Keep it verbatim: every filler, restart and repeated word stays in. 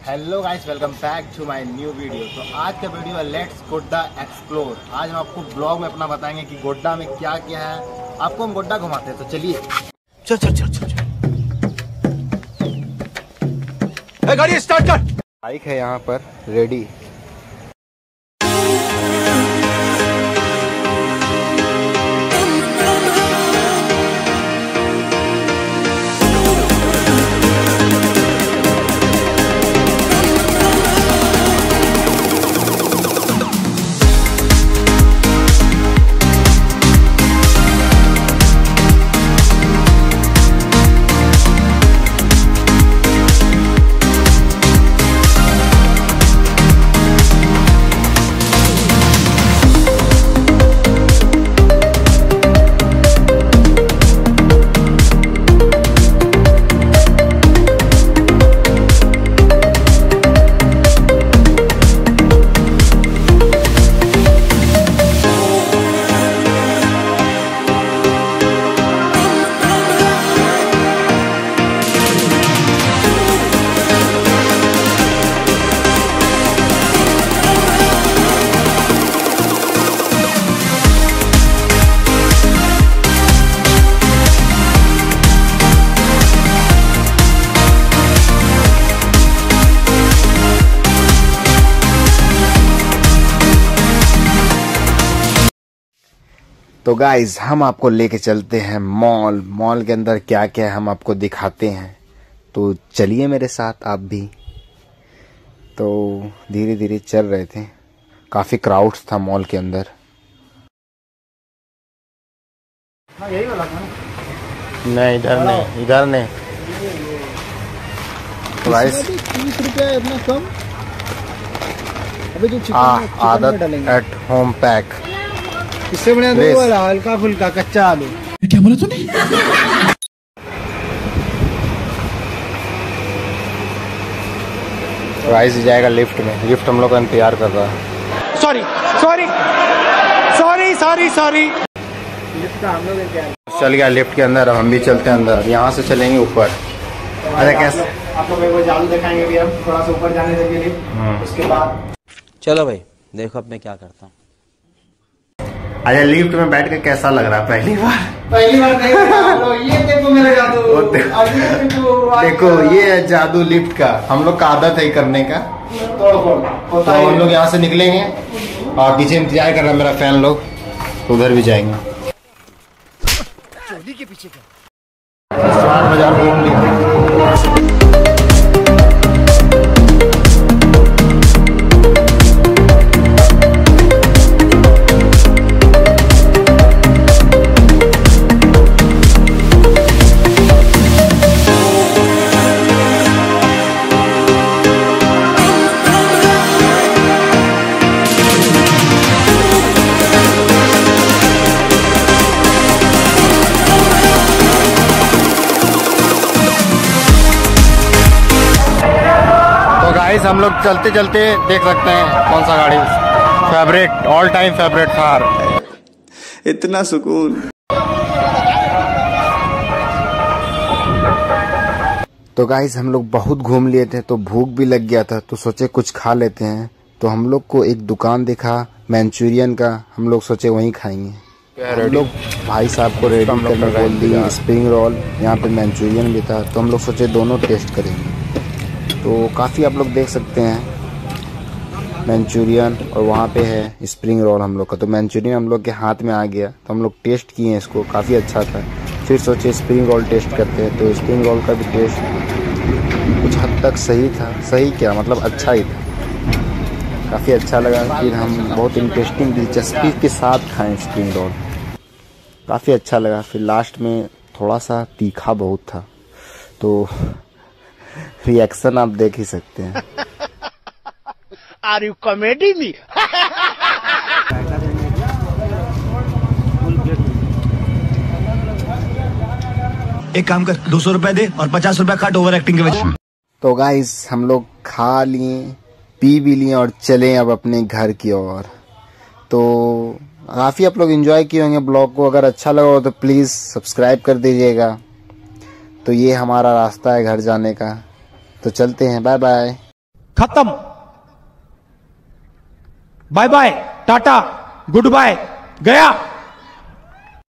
Hello guys, welcome back to my new video. तो आज का वीडियो है लेट्स गोड्डा एक्सप्लोर। आज हम आपको ब्लॉग में अपना बताएंगे कि गोड्डा में क्या क्या है। आपको हम गोड्डा घुमाते हैं, तो चलिए चल चल चल चल चल गाड़ी स्टार्ट कर। बाइक है यहाँ पर रेडी। तो गाइज हम आपको लेके चलते हैं मॉल। मॉल के अंदर क्या क्या है हम आपको दिखाते हैं, तो चलिए मेरे साथ आप भी। तो धीरे धीरे चल रहे थे, काफी क्राउड्स था मॉल के अंदर। यही वाला था नहीं, इधर नहीं, इधर नहीं। प्राइस तीस रुपया इतना कम। अभी जो चिकन आदत एट होम पैक, इससे बढ़िया दो वाला हल्का फुल्का कच्चा आलू। क्या बोला तूने? राइस जाएगा लिफ्ट में। लिफ्ट हम लोग का इंतजार कर रहा है। Sorry sorry sorry sorry sorry lift का हम लोग इंतजार चल गया लिफ्ट के अंदर। हम भी चलते हैं अंदर। यहाँ से चलेंगे ऊपर। अरे कैसे आप लोग को जादू दिखाएंगे भी हम, थोड़ा सा ऊपर जाने देंगे लिफ्ट, उसके बाद चलो भाई देखो अब मैं क्या करता हूँ। अरे लिफ्ट में बैठ के कैसा लग रहा है? पहली बार पहली बार नहीं। ये देखो मेरा जादू। देखो ये है जादू लिफ्ट का। हम लोग का आदत है करने का। तो हम लोग यहाँ से निकलेंगे और पीछे इंतजार कर रहा है मेरा फैन लोग, तो उधर भी जाएंगे। चोली के पीछे का बाजार घूम लिया। हम लोग चलते चलते देख सकते हैं कौन सा गाड़ी favourite, all time favourite Thar. इतना सुकून। तो गाइस हम लोग बहुत घूम लिए थे, तो भूख भी लग गया था, तो सोचे कुछ खा लेते हैं। तो हम लोग को एक दुकान दिखा मंचूरियन का, हम लोग सोचे वहीं खाएंगे। हम लोग भाई साहब को रेडी करने बोल दिया। स्प्रिंग रोल, यहाँ पे मंचूरियन भी था, तो हम लोग सोचे दोनों टेस्ट करेंगे। तो काफ़ी आप लोग देख सकते हैं मंचूरियन, और वहाँ पे है स्प्रिंग रोल हम लोग का। तो मंचूरियन हम लोग के हाथ में आ गया, तो हम लोग टेस्ट किए हैं इसको, काफ़ी अच्छा था। फिर सोचे स्प्रिंग रोल टेस्ट करते हैं, तो स्प्रिंग रोल का भी टेस्ट कुछ हद तक सही था। सही क्या मतलब अच्छा ही था, काफ़ी अच्छा लगा। फिर हम बहुत इंटरेस्टिंग दिलचस्पी के साथ खाएँ स्प्रिंग रोल, काफ़ी अच्छा लगा। फिर लास्ट में थोड़ा सा तीखा बहुत था, तो रिएक्शन आप देख ही सकते हैं। Are you comedy me? एक काम कर, दो सौ रुपए दे और पचास रुपए काट ओवर एक्टिंग के वजह से। तो गाइस हम लोग खा लिए, पी भी लिए और चले अब अपने घर की ओर। तो काफ़ी आप लोग एंजॉय किए होंगे ब्लॉग को। अगर अच्छा लगा हो तो प्लीज़ सब्सक्राइब कर दीजिएगा। तो ये हमारा रास्ता है घर जाने का, तो चलते हैं, बाय बाय। खत्म। Bye bye, tata, goodbye, गया।